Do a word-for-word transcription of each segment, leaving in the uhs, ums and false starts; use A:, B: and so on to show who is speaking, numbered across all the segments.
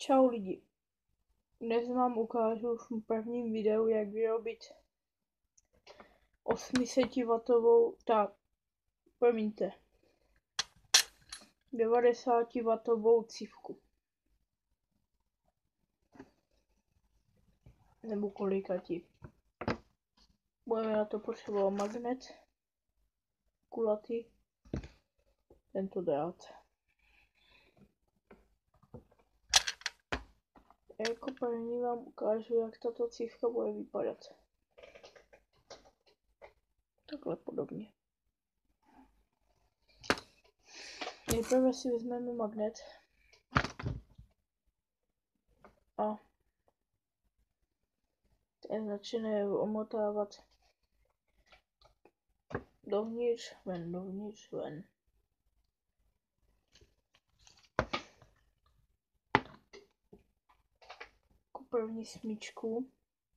A: Čau lidi, dnes vám ukážu v prvním videu, jak vyrobit osmisetwatovou, tak, promiňte, devadesátiwatovou cívku. Nebo kolikati. Budeme na to potřebovat magnet, kulatý, tento drát. Jako první vám ukážu, jak tato cívka bude vypadat. Takhle podobně. Nejprve si vezmeme magnet a ten začne omotávat dovnitř, ven, dovnitř, ven. První smyčku.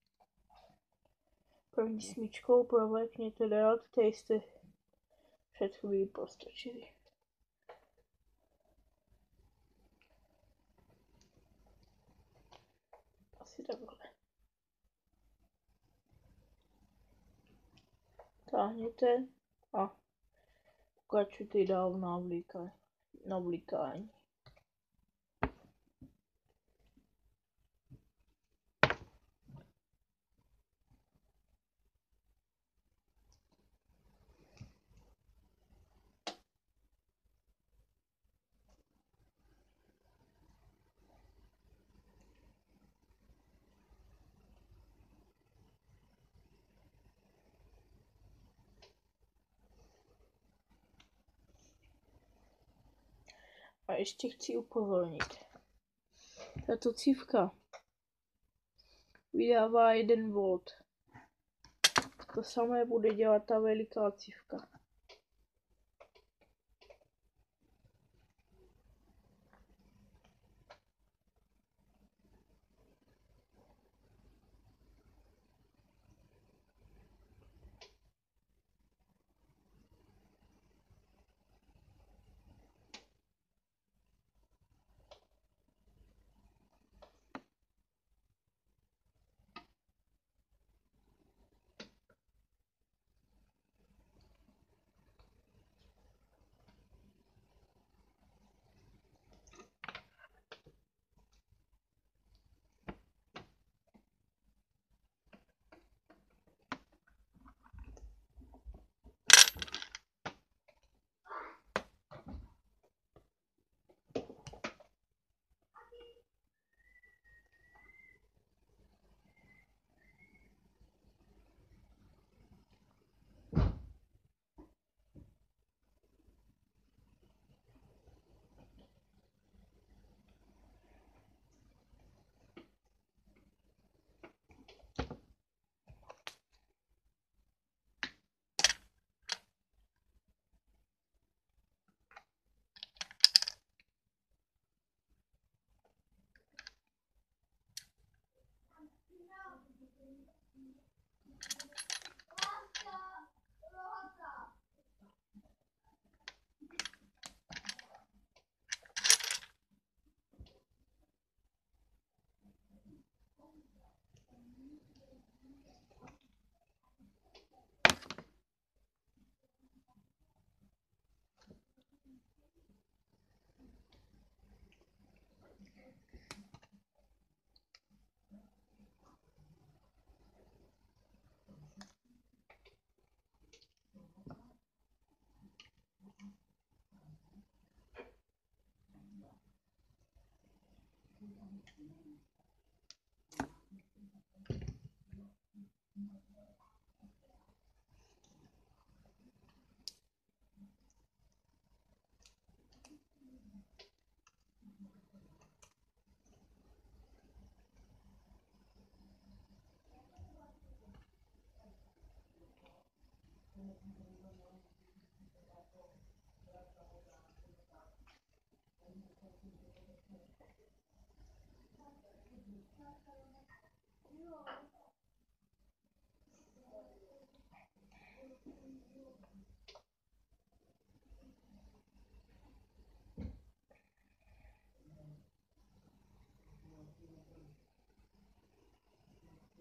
A: První smyčkou provlékněte drát, který jste před chvílí prostrčili. Asi takhle. Táhněte a pokračujte dál v navlíkání. navlíkání. A ještě chci upozornit. Tato cívka vydává jeden volt. To samé bude dělat ta veliká cívka.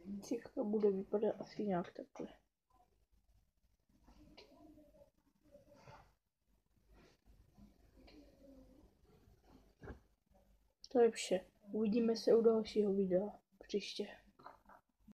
A: Cívka bude vypadat asi nějak takhle. To je vše. Uvidíme se u dalšího videa příště.